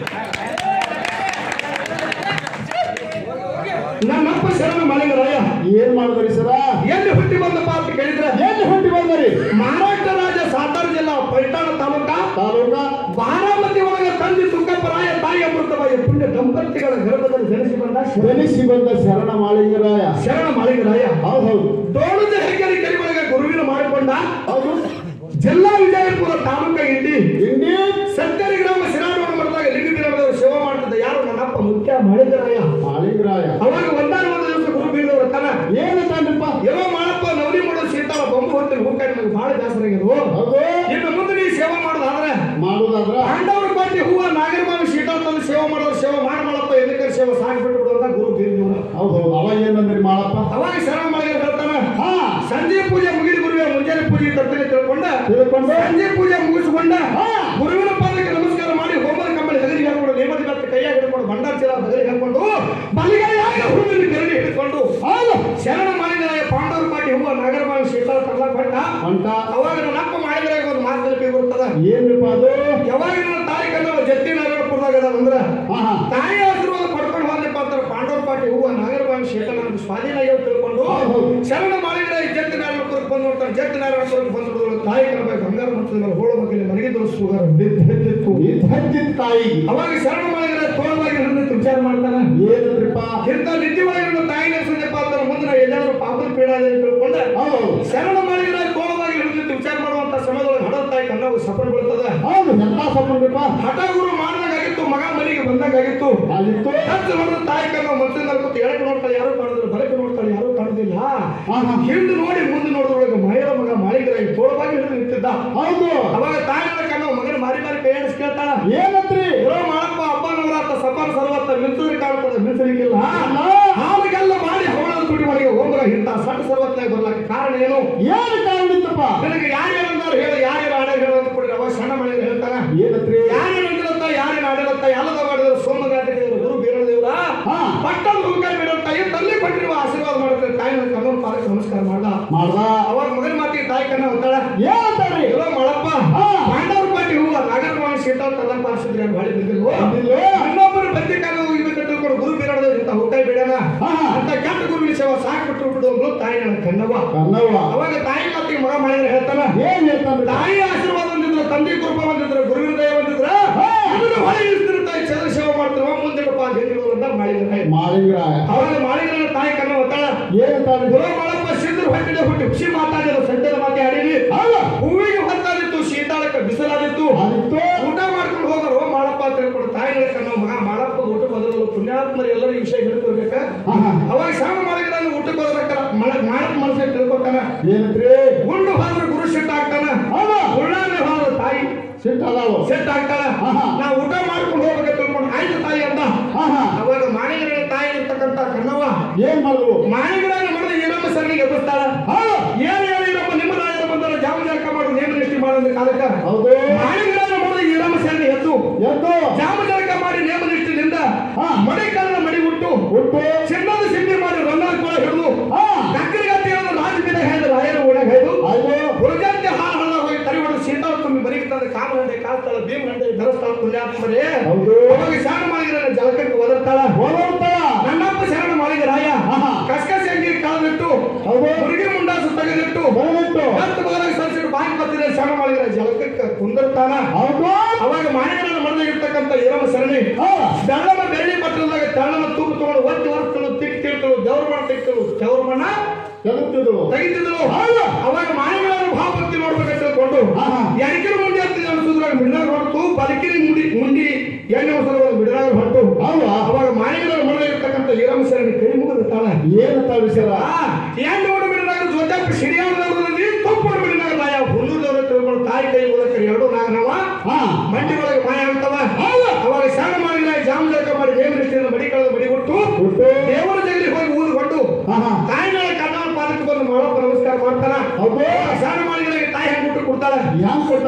ನಮ್ಮಪ್ಪ ಶರಣ ಮಾಲಿಂಗರಾಯ ಏನ್ ಮಾಡಿದ್ರಿ ಸರ ಎಲ್ಲಿ ಹುಟ್ಟಿ ಬಂದಪ್ಪ ಅಂತ ಕೇಳಿದ್ರೆ ಎಲ್ಲಿ ಹುಟ್ಟಿ ಬಂದ್ರಿ ಮಹಾರಾಷ್ಟ್ರ ರಾಜ್ಯ ಸಾತಾರ ಜಿಲ್ಲಾ ಪೈಠಾಣ ತಾಲೂಕ ತಾಲೂಕ ಬಾರಾಮತಿ ಒಳಗೆ ತಂದೆ ತುಕ್ಕಪ್ಪರಾಯ ತಾಯಿ ಅಮೃತವಾಯ ಪುಣ್ಯ ದಂಪತಿಗಳ ಗರ್ಭದಲ್ಲಿ ಜನಿಸಿ ಬಂದ ಜನಿಸಿ ಬಂದ ಶರಣ ಮಾಲಿಂಗರಾಯ ಶರಣ ಮಾಲಿಂಗರಾಯ ಹೌದು ಹೌದು ದೋಣದ ಹೆಗ್ಗರಿ ಕರಿಮಳಗ ಗುರುವಿನ ಮಾಡಿಕೊಂಡ ಹೌದು ಜಿಲ್ಲಾ ವಿಜಯಪುರ ತಾಲೂಕ ಇಂಡಿ ಇಂಡಿ ಸತ್ತರಿ ಗ್ರಾಮ ಸಿರಾಡೋಣ ಮಠದಾಗ ಲಿಂಗ ಬಿರಾಡದವರು ಸೇವೆ ಮಾಡ್ತಿದ್ದ ಯಾರು ನನ್ನಪ್ಪ ಮುಖ್ಯ ಮಾಲಿಂಗರಾಯ ಮಾಲಿಂಗರಾಯ ಅವಾಗ ಒಂದಾನ ಒಂದು ದಿವಸ ಗುರು ಬೀಳದವ್ರ ತನ ಏನಂತಾನ್ರಿಪ್ಪ ಏನೋ ಮಾಡಪ್ಪ ನವಲಿ ಮಾಡೋದು ಸೀತಾಳ ಬೊಂಬು ಹೊತ್ತಿನ ಹೂಕಾಯಿ ನನಗೆ ಬಹಳ ಬೇಸರಾಗಿದ್ವು ಹೌದು ಇನ್ನು ಮುಂದೆ ನೀ ಸೇವೆ ಮಾಡೋದಾದ್ರೆ ಮಾಡುದಾದ್ರ ಪಾಂಡವರು ಕೊಟ್ಟಿ ಹೂವ ನಾಗರಮಾವಿ ಸೀತಾಳ ತಂದು ಸೇವೆ ಮಾಡೋರು ಸೇವೆ ಮಾಡಮಳಪ್ಪ ಎದಕ್ಕೆ ಸೇವೆ ಸಾಗಿಬಿಟ್ಟು ಬಿಡು ಅಂತ ಗುರು ಬೀಳಿದವರು ಹೌದು ಹೌದು ಅವಾಗ ಏನಂದ್ರಿ ಮಾಡಪ್ಪ ಅವಾಗ ಶರಣ ಮಾಡಿದ್ರೆ ಹೇಳ್ತಾನ ಹಾ ಸಂಜೆ ಪೂಜೆ ಮುಗಿದ ಗುರುವೆ ಮುಂಜಾನೆ ಪೂಜೆ ತಪ್ಪನೆ ತಿಳ್ಕೊಂಡ ತಿಳ್ಕೊಂಡು ಸಂಜೆ ಪೂಜೆ ಮುಗಿಸಿಕೊಂಡ ಹಾ ಗುರುವಿನ ಪಾದಕ್ಕೆ ನಮಸ್ಕಾರ ಮಾಡಿ ಹೋಮದ ಕಂಬಳಿ ಹಗಲಿಗೆ ಹಾಕೊಂಡು ನೇಮದಿ ಕತ್ತ ಕೈಯಾಗಿ ಹಿಡ್ಕೊಂಡು ಭಂಡಾರ ಚೀಲ ಹಗಲಿಗೆ ಹಾಕೊಂಡು ಬಲಿಗಾಯಾಗಿ ಹುಡುಗನ ಕರಡಿ ಹಿಡ್ಕೊಂಡು ಹೌದು ಶರಣ ಮಾಡಿದ ಪಾಂಡವರು ಪಾಟಿ ಹೂವ ನಾಗರಮಾವಿ ಶೀತಲ ತರ್ಲ ಕೊಟ್ಟ ಅಂತ ಅವಾಗ ನನ್ನ ಅಪ್ಪ ಮಾಡಿದ್ರೆ ಒಂದು ಮಾತು ನೆನಪಿಗೆ ಬರ್ತದ ಏನ್ರಿಪ್ಪ ಅದು ಯಾವಾಗ ನನ್ನ ತಾಯಿ ಕನ್ನ ಜತ್ತಿ ನಾರಾಯಣಪುರದಾಗ ಅದ ಅಂದ್ರ ಹಾ ಹಾ ತಾಯಿ ಆಶೀರ್ವಾದ ಪಡ್ಕೊಂಡು ಹೋದಪ್ಪ ಅಂತಾರ ಪಾಂಡವರ ಪಾಟಿ ಹೂವ ನಾಗರಮಾವಿ ಶೀತಲ ಅಂತ ಸ್ವಾಧೀನ ಆಗ್ಯಾವ ತಿಳ್ಕೊಂಡು ಶರಣ ಮಾಡಿದ್ರೆ ಜತ್ತಿ ನಾರಾಯಣಪುರಕ್ಕೆ ಬಂದು ನೋಡ್ತಾರೆ ಜತ್ತಿ ನಾರಾಯಣಪುರಕ್ಕೆ ಬಂದು ನೋಡಿದ್ರು ತಾಯಿ ಕರ್ಬೇಕು ಬಂಗಾರ ಮಟ್ಟದ ಮೇಲೆ ಹೋಳ ಮಕ್ಕಳಿಗೆ ಮನೆಗೆ ತೋರಿಸುವಾಗ ಬಿದ್ದಿತ್ತು ಹಚ್ಚಿದ ತಾಯಿ ಅವಾಗ ಶರಣ ಮಾಡಿದ್ರೆ ತೋಳವಾಗಿ ಹಿಡಿದು ವಿಚಾರ ಮಾಡ್ತಾನ ಏನಂದ್ರಿಪ್ಪ ಇಂಥ ನಿದ್ದೆ ಒಳಗಿರೋ ತಾಯಿ ನಡೆಸಿದಪ್ಪ ಅಂತಾರ ಮುಂದೆ ನಾವು ಎಲ್ಲಾದ್ರೂ ಪಾಪದ ಪೀಡಾದ ತಿಳ್ಕೊಂಡ ಹೌದು ಶರಣ ಮಾಡಿದ್ರೆ ತೋಳವಾಗಿ ಹಿಡಿದು ವಿಚಾರ ಮಾಡುವಂತ ಸಮಯದೊಳಗೆ ಹಡ ತಾಯಿ ಕಣ್ಣಾಗ ಸಫರ್ ಬೀಳ್ತದ ಹೌದು ಎಂತ ಸಂಬಂಧಪ್ಪ ಹಠ ಗುರು ಮಾಡಿದಾಗಿತ್ತು ಮಗ ಮನೆಗೆ ಬಂದಾಗಿತ್ತು ಆಗಿತ್ತು ಹತ್ತು ನೋಡಿದ್ರೆ ತಾಯಿ ಕಣ್ಣ ಮನಸ್ಸಿನ ಕೂತು ಎಳಕ್ಕೆ ನೋಡ್ತಾಳೆ ಯಾರು ಕಾಣುದಿಲ್ಲ ಬಲಕ್ಕೆ ನೋಡ್ತಾಳೆ ಯಾರು ಕಾಣುದಿಲ್ಲ ಹಾ ಹಾ ಹಿಂದೆ ನೋಡಿ ಮುಂದೆ ನೋಡಿದ್ರೊಳಗೆ ಮಹಿಳ ಮಗ ಮಾಳಿಗರಾಗಿ ತೋಳವಾಗಿ ಹಿಡಿದು ನಿಂತಿದ್ದ ಹೌದು ಅವಾಗ ತಾಯಿ ಕಣ್ಣ ಮಗನ ಮಾರಿ ಮಾರಿ ಕೈ ಆಡಿಸಿ ಕೇಳ್ತಾಳ ಏನಂತ್ರಿ ಇರೋ ಮಾಡಪ್ಪ ಅಪ್ಪನವರಾತ ಸಪಾನ ಸರ್ವತ್ತ ಮಿಲ್ಸರಿ ಕಾಣ್ತದ ಮಿಲ್ಸರಿಗಿಲ್ಲ ಹಾಗೆಲ್ಲ ಮಾಡಿ ಹವಳದ ತುಟಿ ಮನೆಗೆ ಹೋಗಲ ಇಂಥ ಸಣ್ಣ ಸರ್ವತ್ನಾಗ ಬರ್ಲಾಕ ಕಾರಣ ಏನು ಏನು ಕಾರಣಿತ್ತಪ್ಪ ನನಗೆ ಯಾರ್ಯಾರು ಅಂದಾರು ಹೇಳ ಯಾರ್ಯಾರು ಆಡ ಹೇಳ ಅಂತ ಕೊಡಿ ಅವಾಗ ಸಣ್ಣ ಮನೆಗೆ ಹೇಳ್ತಾನ ಏನಂತ್ರಿ ಯಾರ್ಯಾರು ಅಂದಿರತ್ತ ಯಾರೇನು ಆಡಿರತ್ತ ಎಲ್ಲದ ಮಾಡಿದ್ರು ಸೋಮಗಾಟಿದೇವರು ಗುರು ಬೀರದೇವ್ರ ಹಾ ಪಟ್ಟದ ಹುಡುಕಾಯಿ ಬಿಡುತ್ತ ಈ ತಲ್ಲಿ ಕೊಟ್ಟಿರುವ ಆಶೀರ್ವಾದ ಮಾಡುತ್ತೆ ತಾಯಿ ಕಣ್ಣನ ಪಾದಕ್ಕೆ ನಮಸ್ಕಾರ ಮಾಡ್ದ ಮಾಡ್ದ ಅವಾಗ ಮಗನ ಮಾತಿಗೆ ತಾಯಿ ಕಣ್ಣ ಹೊತ್ತಾಳ ಏನಂತಾರ್ರಿ ಇರೋ ಮಾಡಪ್ಪ ಹಾ ಪಾಂಡವ್ರ ಪಾಟಿ ಹೂವ ನಾಗರಮಾವಿ ಶೀತಲ ತಲ್ಲ ಪಾರಿಸಿದ್ರೆ ಬಾಳಿ ಬಿದ್ದಿಲ್ವೋ ಅಂದಿಲ್ವೋ? ಇನ್ನೊಬ್ಬರು ಬಂದಿ ಕಾಲ ಇದಕ್ಕೆ ತಿಳ್ಕೊಂಡು ಗುರು ಬೀರಾಡದ ಇಂಥ ಹುಟ್ಟಾಯಿ ಬಿಡೋಣ ಹಾ ಅಂತ ಕೆಟ್ಟ ಗುರುವಿನ ಸೇವೆ ಸಾಕು ಬಿಟ್ಟು ಬಿಡು ಅಂದ್ರು ತಾಯಿ ನನ್ನ ಕಣ್ಣವ್ವ ಕನ್ನವ್ವ ಅವಾಗ ತಾಯಿ ಮಾತಿಗೆ ಮಗ ಮಾಡಿದ್ರೆ ಹೇಳ್ತಾನ ಏನ್ ಹೇಳ್ತಾನ್ರಿ ತಾಯಿ ಆಶೀರ್ವಾದ ಹೊಂದಿದ್ರು ತಂದೆ ಕೃಪಾ ಹೊಂದಿದ್ರು ಗುರುವಿನ ದಯ ಹೊಂದಿದ್ರ ಅದನ್ನು ಹೊಳೆ ಇಳಿಸ್ತಿರು ತಾಯಿ ಚಂದ್ರ ಸೇವೆ ಮಾಡ್ತಿರುವ ಮುಂದಿಡಪ್ಪ ಅಂತ ಹೇಳಿದ್ರು ಅಂತ ಮಾಡಿದ್ರು ತಾಯಿ ಮಾಲಿಂಗರಾಯ ಅವಾಗ ಮಾಳಿಗರ ತಾಯಿ ಕಣ್ಣ ಹೊತ್ತಾಳ ಏನಂತಾರ್ರಿ ಗುರು ಮಾಡಪ್ಪ ಸಿದ್ಧರು ಹೊಟ್ಟಿದೆ ಹುಟ್ಟಿ ಖುಷಿ ಮಾತಾಡಿದ್ರು ಸತ್ಯದ ಮಾತಿ ಆಡಿರಿ ಹೌದು ಹೂವಿಗೆ ಹೊತ್ತಾದಿತ್ತು ಶೀತಾಳಕ್ಕೆ ಬಿಸಿಲಾದಿತ್ತು ಆಗಿತ್ತು ಊಟ ಮಾಡ್ಕೊಂಡು ಹೋಗೋರು ಮಾಡಪ್ಪ ಅಂತ ಹೇಳ್ಕೊಂಡು ತಾಯಿಗಳ ಕಣ್ಣ ಮಗ ಮಾಡಪ್ಪ ಊಟ ಬದಲು ಪುಣ್ಯಾತ್ಮರು ಎಲ್ಲರೂ ಈ ವಿಷಯ ಹೇಳ್ತಿರ್ಬೇಕ ಹಾ ಹಾ ಅವಾಗ ಶ್ರಮ ಮಾಡಿದ್ರೆ ಊಟಕ್ಕೆ ಹೋದ್ರಕ್ಕ ಮಾಡಕ್ ಮನಸ್ಸಿಗೆ ತಿಳ್ಕೊತಾನ ಏನಂತ್ರಿ ಉಂಡು ಹೋದ್ರೆ ಗುರು ಸಿಟ್ಟ ಆಗ್ತಾನ ಹೌದು ಉಳ್ಳಾನೆ ಹೋದ್ರೆ ತಾಯಿ ಸಿಟ್ಟ ಅದಾವ ಸಿಟ್ಟ ಆಗ್ತಾಳ ಹಾ ಹಾ ನಾ ಊಟ ಮಾಡ್ಕೊಂಡು ಹೋಗ್ಬೇಕು ತಿಳ್ಕೊಂಡು ಆಯ್ತು ತಾಯಿ ಅಂತ ಹಾ ಹಾ ಅವಾಗ ಮಾಣಿಗರ ತಾಯಿ ಇರ್ತಕ್ಕಂತ ಕಣ್ಣವ್ವ ಏನ್ ಮಾಡಿದ್ರು ಮಾಣಿಗರನ್ನ ಮಾಡಿದ ಏನಮ್ಮ ಸರಣಿಗೆ ಎಬ್ಬಿಸ್ತಾಳ ಹೌದು ಏನ್ ಹೇಳಿ ನಮ್ಮ ನಿಮ್ಮ ರಾಜ್ಯದ ಬಂದರೆ ಜಾಮ ಜಳಕ ಮಾಡು ನೇಮ ನಿಷ್ಠೆ ಮಾಡೋದ್ರ ಕಾಲಕ್ಕ ಹೌದು ಮಾಣಿಗರನ್ನ ಮಾಡಿದ ಏನಮ್ಮ ಸರಣಿ ಎದ್ದು ಎದ್ದು ಜಾಮ ಜಳಕ ಮಾಡಿ ನೇಮ ನಿಷ್ಠೆಯಿಂದ ಹಾ ಮಡಿ ಕಾಲನ ಮಡಿ ಹುಟ್ಟು ಹುಟ್ಟು ಚಿನ್ನದ ಸಿಂಧಿ ಮಾಡಿ ರಂಗಾರ ಕೊಳ ಹಿಡಿದು ಹಾ ನಕ್ಕರಿಗತ್ತೆ ಹೇಳಿದ ರಾಜಬೀದ ಹೇಳಿದ ರಾಯರ ಒಳಗೆ ಹೇಳಿದು ಆಯ್ತು ಹುಡುಗಂತೆ ಹಾಲು ಹಳ್ಳ ಹೋಗಿ ತರಿ ಹೊಡೆದು ಸೀತಾಳ ತುಂಬಿ ಮನೆಗೆ ತಂದ ಕಾಮನಂಡೆ ಕಾಲ್ತಾಳ ಭೀಮನಂಡೆ ಧರಿಸ್ತಾಳ ಪುಣ್ಯಾತ್ಮರೇ ಹೌದು ಅವಾಗ ಶರಣ ಮಾಡಿದ್ರೆ ಜಲಕಕ್ಕೆ ಒದರ್ತಾಳ ಹೋಗ್ತಾಳ ನನ್ನಪ್ಪ ಶರಣ ಮಾಡಿದ ರಾಯ ಹಾ ಹಾ ಕಸ್ಕಸಿ ಅಂಗಿ ಕಳೆದಿಟ್ಟು ಹೌದು ಹುಡುಗಿ ಮುಂಡಾಸು ತೆಗೆದಿಟ್ಟು ಬರಲಿಟ್ಟು ಹತ್ತು ಬದಲಾಗಿ ಸರಿಸಿಟ್ಟು ಬಾಯಿ ಬರ್ತಿದ್ರೆ ಶರಣ ಮಾಡಿದ್ರೆ ಜಲಕಕ್ಕೆ ಕುಂದಿರ್ತಾನ ಹೌದು ಅವಾಗ ಮಾಣಿಗರನ್ನ ಮರದಾಗಿರ್ತಕ್ಕಂಥ ಇರಮ ಸರಣಿ ಹಾ ಬೆಳ್ಳಮ ಬೆಳ್ಳಿ ಪಟ್ಟಣದಾಗ ತೆಳ್ಳನ ತೂಕು ತಗೊಂಡು ಒತ್ತಿ ಹೊರತಳು ತಿಕ್ ತಿಳ್ತಳು ದೇವ್ರ ಮಣ್ಣ ತೆಗ್ತಳು ದೇವ್ರ ಮಣ್ಣ ತೆಗೆದಿದ್ರು ತೆಗಿತಿದ್ರು ಹೌದು ಅವಾಗ ಮಾಣಿಗರನ್ನ ಭಾವಭಕ್ತಿ ನೋಡ್ಬೇಕಂತ ತಿಳ್ಕೊಂಡು ಹಾ ಹಾ ಎಡಕಿನ ಮುಂದೆ ಹತ್ತಿದ ಅನಿಸಿದ್ರಾಗ ಮಿಡನಾಗ ಹೊರತು ಬಲಕಿನ ಮುಡಿ ಮುಂಡಿ ಎಣ್ಣೆ ಹೊಸದ ಮಿಡನಾಗ ಹೊರಟು ಹೌದಾ ಅವಾಗ ಮಾಣಿಗರ ಮರದಾಗಿರ್ತಕ್ಕಂಥ ಇರಮ ಸರಣಿ ಕೈ ಮುಗಿದಿರ್ತಾಳ ಏನಂತ ವಿಷಯ ಎಣ್ಣೆ ಓಡು ಮಿಡನಾಗ ಜೊತೆ ಸಿಡಿಯಾಡದಲ್ಲಿ ತಪ್ಪು ಮಿಡನಾಗ ರಾಯ ಹುಲ್ಲೂದವ್ರ ತಿಳ್ಕೊಂಡು ತಾಯಿ ಕೈ ಮೂಲಕ ಎರಡು ನಾಗನವ ಹಾ ಮಂಡಿ ಒಳಗೆ ಮಾಯ ಆಗ್ತವ ಹೌದು ಅವಾಗ ಶರಣ ಮಾಡಿದ ಜಾಮ ಜಳಕ ಮಾಡಿ ದೇವ ದೃಷ್ಟಿಯಿಂದ ಮಡಿ ಕಳೆದ ಮಡಿ ಕೊಟ್ಟು ಹುಟ್ಟು ದೇವರ ಜಗಲಿ ಹೋಗಿ ಊದುಕೊಂಡು ಹಾ ಹಾ ತಾಯಿಗಳ ಕಣ್ಣನ ಪಾದಕ್ಕೆ ಬಂದು ಮಾಡಪ್ಪ ನಮಸ್ಕಾರ ಮಾಡ್ತಾನ ಹೌದು ಶರಣ ಮಾಡಿದ ತಾಯಿ ಹೆಂಗ್ ಊಟ ಕೊಡ್ತಾಳ ಹ್ಯಾಂಗ್ ಕೊಡ್ತಾರ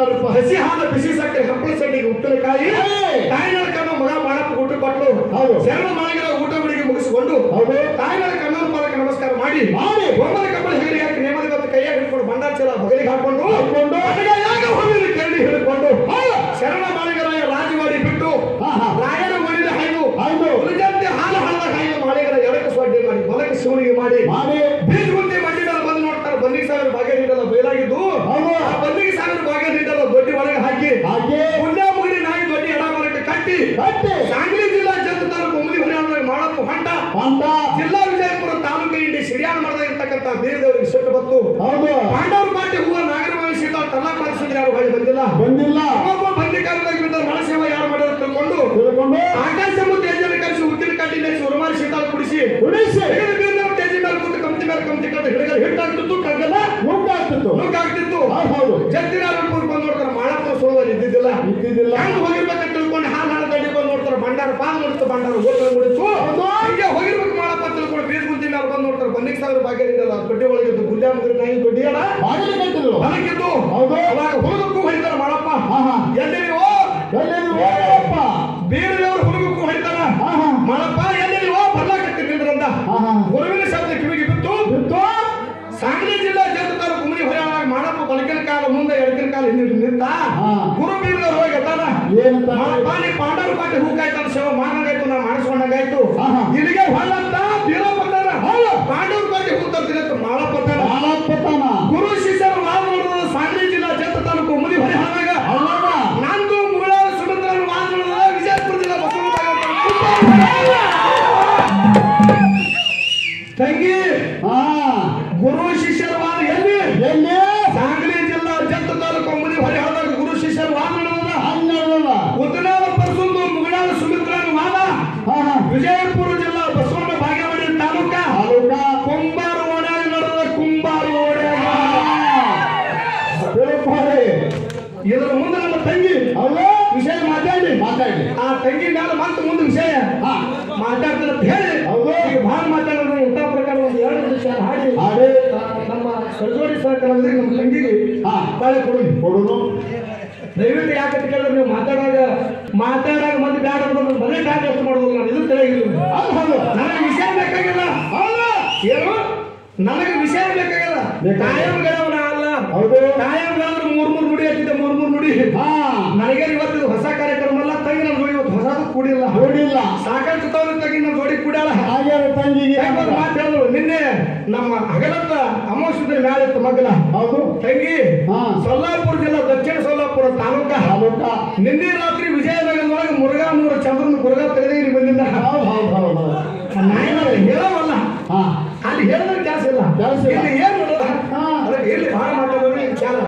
ನೋಡ್ರಪ್ಪ. ಹಸಿ ಹಾಲು ಬಿಸಿ ಸಕ್ಕರೆ ಹಪ್ಪಳ ಸಡ್ಡಿಗೆ ಉಪ್ಪಿನಕಾಯಿ ತಾಯಿನ ಕಣ್ಣು ಮಗ ಮಾಡಪ್ಪ ಊಟ ಕೊಟ್ಟು ಹೌದು. ಶರಣ ಮಾಳಿಗರ ಊಟ ಬಿಡಿಗೆ ಮುಗಿಸಿಕೊಂಡು ಹೌದು. ತಾಯಿನ ಕಣ್ಣನ ಪಾದಕ್ಕೆ ನಮಸ್ಕಾರ ಮಾಡಿ ಮಾಡಿ ಒಮ್ಮದ ಕಬ್ಬಳ ಹೇಳಿ ಹಾಕಿ ನೇಮದ ಬಂದು ಕೈಯಾಗಿ ಹಿಡ್ಕೊಂಡು ಬಂಡಾರ ಚಲ ಬಗಲಿಗೆ ಹಾಕೊಂಡು ಹಾಕೊಂಡು ಯಾಗ ಹೋಗಿ ಕೇಳಿ ಹಿಡ್ಕೊಂಡು ಶರಣ ಮಾಳಿಗರಾಯ ರಾಜವಾಡಿ ಬಿಟ್ಟು ಹಾ ಹಾ ರಾಯರ ಮಡಿದ ಹಾಯ್ದು ಆಯ್ತು ಉಳಿದಂತೆ ಹಾಲು ಹಳದ ಹಾಯ್ದು ಮಾಳಿಗರ ಎಡಕ್ಕೆ ಸ್ವಾಡ್ಡೆ ಮಾಡಿ ಬಲಕ್ಕೆ ಶಿವನಿಗೆ ಮಾಡಿ ಮಾಡಿ ಬೀಜ ಗುಂಡಿ ಮಂಡಿಡಲು ಬಂದು ನೋಡ್ತಾರೆ ಬಂದಿಗೆ ಸಾವಿರ ಭಾಗ ನೀಡಲ್ಲ ಬಯಲಾಗಿದ್ದು ಹೌದು. ಆ ಬಂದಿಗೆ ಸಾವಿರ ಭಾಗ ನೀಡಲ್ಲ ದೊಡ್ಡಿ ಒಳಗೆ ಹಾಕಿ ಹಾಗೆ ಪುಣ್ಯ ಮುಗಿಡಿ ನಾಯಿ ದೊಡ್ಡಿ ಎಡ ಮರಕ್ಕೆ ಕಟ್ಟಿ ಕಟ್ಟಿ ಸಾಂಗ್ಲಿ ಜಿಲ್ಲಾ ಜಂತ ತಾಲೂಕು ಉಮ್ಮಡಿ ಹರಿಯಾಣ ಮಾಡಪ್ಪ ಹೊಂಟ ಅಂತ ಜಿಲ್ಲಾ ವಿಜಯಪುರ ತಾಲೂಕು ಇಂಡಿ ಸಿರಿಯಾಣ ಮಾಡದ ಇರ್ತಕ್ಕಂಥ ಬೀರದೇವರಿಗೆ ಸಿಟ್ಟು ಬತ್ತು ಹೌದು. ಪಾಂಡವ್ರ ಪಾಟಿ ಹೂವ ನಾಗರವಾಗಿ ಸೀತಾ ತಲ್ಲ ಪಾಲಿಸಿದ್ರೆ ಯಾರು ಹೊಳಿ ಬಂದಿಲ್ಲ ಬಂದಿಲ್ಲ ಒಬ್ಬ ಬಂದಿಕಾರದಾಗ ಬಿದ್ದ ಮಳ ಸೇವೆ ಯಾರು ಮಾಡ್ಯಾರ ತಿಳ್ಕೊಂಡು ತಿಳ್ಕೊಂಡು ಆಕಾಶ ಮತ್ತು ತೇಜನ ಕರೆಸಿ ಉದ್ದಿನ ಕಟ್ಟಿ ನೆಚ್ಚಿ ಉರುಮಾರಿ ಶೀತಾಳ ಕುಡಿಸಿ ಉಳಿಸಿ ಹಿಡಿದ ಬೀರದೇವ್ರ ತೇಜ ಮೇಲೆ ಕೂತು ಕಮ್ತಿ ಮೇಲೆ ಕಮ್ತಿ ಕಟ್ಟು ಹಿಡಿದ ಹಿಟ್ಟಾಗ್ತಿತ್ತು ಕಗ್ಗಲ್ಲ ನುಗ್ಗಾಗ್ತಿತ್ತು. ನುಗ್ಗಾಗ್ತಿತ್ತು ಹೌದು ಹೌದು ಜತ್ತಿನ ಬಂದು ನೋಡ್ತಾರೆ ಮಾಳಪ್ಪ ಸುಳುವಲ್ಲಿ ಇದ್ದಿದ್ದಿಲ್ಲ ಇದ್ದಿದ್ದಿಲ್ಲ. ಹೆಂಗ್ ಹೋಗಿರ್ಬೇಕಂತ ತಿಳ್ಕೊಂಡು ಹಾಲು ಹಾಲು ತಡಿ ಬಂದು ನೋಡ್ತಾರೆ ಭಂಡಾರ ಪಾದ ನೋಡ್ತು ಭಂಡಾರ ಗೋತ್ರ ಮುಡಿತು ಹಿಂಗೆ ಹೋಗಿರ್ಬೇಕು ಮಾಳಪ್ಪ ತಿಳ್ಕೊಂಡು ಬೀಜ ಗುಂತಿ ಮೇಲೆ ಬಂದು ನೋಡ್ತಾರೆ ಬಂದಿಗೆ ಸಾವಿರ ಭಾಗ್ಯ ನೀಡಲ್ಲ ದೊಡ್ಡಿ ಒಳಗಿದ್ದು ಗುಲ್ಯ ಮುಗಿದ ನಾಯಿ ದೊಡ್ಡಿ ಅಲ್ಲ ಬಾಗಿಲು ಕಟ್ಟಿದ್ರು. ಬಲಕ್ಕಿದ್ದು ಹೌದು. ಅವಾಗ ಹುಡುಗಕ್ಕೂ ಹೊಡಿತಾರೆ ಮಾಳಪ್ಪ ಹಾ ಹಾ ಎಲ್ಲಿ ನೀವು ಎಲ್ಲೆಲ್ಲಿ ಹೋಗಪ್ಪ. ಬೀರದೇವ್ರ ಹುಡುಗಕ್ಕೂ ಹೊಡಿತಾರ ಹಾ ಹಾ ಮಾಳಪ್ಪ ಎಲ್ಲಿ ನೀವು ಬರ್ಲಾಕತ್ತಿ ನಿಂದ್ರಂದ ಹಾ ಹಾ ಗುರುವಿನ ಶಬ್ದ ಕಿವಿಗೆ ಬಿತ್ತು ಬಿತ್ತು. ಸಾಂಗ್ಲಿ ಜಿಲ್ಲಾ ಜಂತ ತಾಲೂಕು ಉಮ್ಮಡಿ ಹರಿಯಾಣ ಮಾಡಪ್ಪ ಬಲಕಿನ ಕಾಲ ಮುಂದೆ ಎಡಕಿನ ಕಾಲ ಹಿಂದೆ ನಿಂತ ಹಾ. ಗುರು ಬೀರದೇವ್ರು ಹೋಗಿ ಅತ್ತಾನ ಏನಂತ ಮಾಳಪ್ಪ ನೀ ಪಾಂಡವ್ರ ಪಾಟಿ ಹೂಕಾಯ್ತು ಸೇವೆ ಮಾಡಂಗಾಯ್ತು ನಾ ಮಾಡಿಸ್ಕೊಂಡಂಗಾಯ್ತು ಹಾ ಹಾ ಇಲ್ಲಿಗೆ ಹೊಳ್ಳಂತ ಬೀರಪ್ಪತ್ತಾನ ಪಾಂಡವ್ರ ಪಾಟಿ ಹೂ ತರ್ತಿರತ್ತ ಮಾಳಪ್ಪತ್ತಾನ ಬಾಳಪ್ಪತ್ತಾನ. ಗುರು ಶಿಷ್ಯರು ವಾದ ನೋಡಿದ ಸಾಂಗ್ಲಿ ಜಿಲ್ಲಾ ಜಂತ ತಾಲೂಕು ಉಮ್ಮಡಿ ಹರಿಯಾಣಾಗ ಅಲ್ಲಮ್ಮ ನಂದು ಮುಗಳಾರ ಸುಮಂತ್ರನ ವಾದ ನೋಡಿದ ವಿಜಯಪುರ ಜಿಲ್ಲಾ ಬಸವನಗುಡಿ ತಂಗಿ ಹಾ ಗುರು ಶಿಷ್ಯರ ವಾದ ಎಲ್ಲಿ ಎಲ್ಲಿ ಸಾಂಗ್ಲಿ ಜಿಲ್ಲಾ ಜಂತ ತಾಲೂಕು ಉಮ್ಮಡಿ ಹರಿಯಾಣಾಗ ಗುರು ಶಿಷ್ಯರ ವಾದ ನೋಡಿದ ಹನ್ನೆರಡಲ್ಲ. ಉತ್ತನಾಳ ಪರಸುಂದು ಮುಗಳಾರ ಸುಮಿತ್ರನ ವಾದ ಹಾ ಹಾ ವಿಜಯಪುರ ಜಿಲ್ಲಾ ಬಸವಣ್ಣ ಬಾಗೇವಾಡಿ ತಾಲೂಕ ತಾಲೂಕ ಕುಂಬಾರ ಓಣ್ಯಾಗ ನಡೆದ ಕುಂಬಾರ ಓಣ್ಯಾಗ ತಿಳ್ಕೊಳ್ಳಿ. ಇದರ ಮುಂದೆ ನಮ್ಮ ತಂಗಿ ಹೌದು ವಿಷಯ ಮಾತಾಡಿ ಮಾತಾಡಿ. ಆ ತಂಗಿ ಮೇಲೆ ಮತ್ತೆ ಮುಂದೆ ವಿಷಯ ಹಾ ಮಾತಾಡ್ತಾನೆ ಅಂತ ಹೇಳಿ ಹೌದು. ಈಗ ಭಾಳ ಮಾತಾಡೋದು ಇಂಥ ಪ್ರಕಾರ ಒಂದು ಎರಡು ವಿಷಯ ಹಾಡಿ ಹಾಡಿ ಆ, ನಮ್ಮ ಸರ್ಜೋಡಿ ಸಹಕಾರದಲ್ಲಿ ನಮ್ಮ ತಂಗಿಗೆ ಹಾ ಬಾಳೆ ಕೊಡಿ ಕೊಡುನು. ದಯವಿಟ್ಟು ಯಾಕಂತ ಕೇಳಿದ್ರೆ ನೀವು ಮಾತಾಡುವಾಗ ಮಾತಾಡಾಗ ಮತ್ತೆ ಬ್ಯಾಡ ಅಂತ ಮನೆ ಬ್ಯಾಡ ಅಂತ ಮಾಡೋದಿಲ್ಲ ನಾನು ಇದು ತಿಳಿಯಾಗಿಲ್ಲ ಹೌದು ಹೌದು ನನಗೆ ವಿಷಯ ಬೇಕಾಗಿಲ್ಲ ಹೌದು ಏನು ನನಗೆ ವಿಷಯ ಬೇಕಾಗಿಲ್ಲ ಬೇಕಾಗಿಲ್ಲ. ಕಾಯಂ ಗಳವನ ಅಲ್ಲ ಹೌದು ಕಾಯಂ ಗಳವ್ರು ಮೂರ್ ಮೂರ್ ನುಡಿ ಹತ್ತಿದ್ದೆ ಮೂರ್ ಮೂರ್ ನುಡಿ ಹಾ ನನಗೆ ಇವತ್ತು ಇದು ಹೊಸ ಕಾರ್ಯಕ್ರಮ ಅಲ್ಲ ತಂಗಿ ನನ್ನ ಜೋಡಿ ಇವತ್ತು ಹೊಸದು ಕೂಡಿಲ್ಲ ನೋಡಿಲ್ಲ. ಸಾಕಷ್ಟು ತವರ ತಂಗಿ ನನ್ನ ಜೋಡಿ ಕೂಡಲ್ಲ ಹಾಗೆ ತಂಗಿಗೆ ಯಾಕಂದ್ರೆ ಮಾತು ಹೇಳಿದ್ರು ನಿನ್ನೆ ನಮ್ಮ ಹಗಲತ್ತ ಅಮಾವಾಸ್ಯದ ಮ್ಯಾಲಿತ್ತು ಮಗ್ಲ ಹೌದು ತಂಗಿ ಹಾ ಸೊಲ್ಲಾಪುರ ಜಿಲ್ಲಾ ದಕ್ಷಿಣ ಸೊಲ್ಲಾಪುರ ತಾಲೂಕ ತಾಲೂಕ ನಿನ್ನೆ ರಾತ್ರಿ ವಿಜಯನಗರದೊಳಗೆ ಮುರುಘಾ ಮೂರು ಚಂದ್ರನ ಮುರುಘಾ